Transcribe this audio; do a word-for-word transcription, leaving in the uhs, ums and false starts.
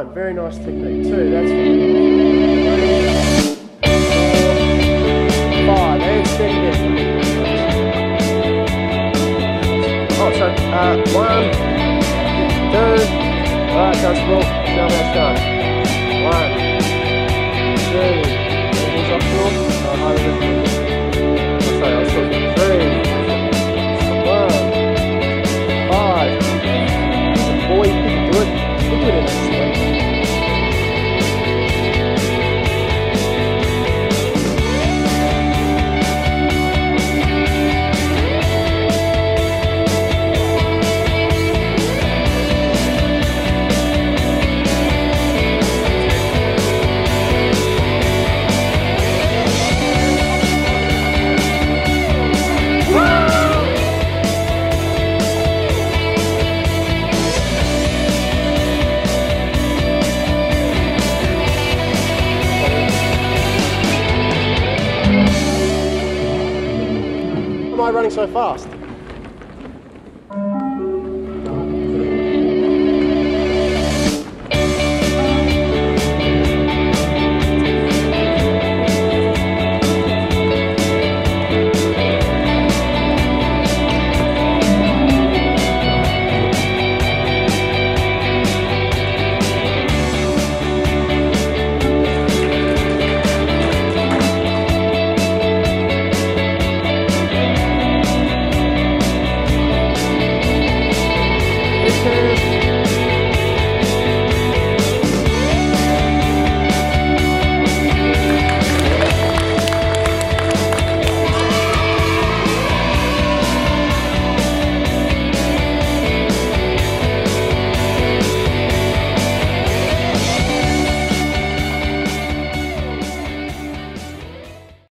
One, very nice technique. Two, that's fine. Five, and steady again. Oh, so, uh, one, two, alright, comfortable, now that's done. One, two, elbows up short, uh, higher than sorry, I was talking. Three, one, five. Boy, you can do it. You can do it in a sleep. Why am I running so fast?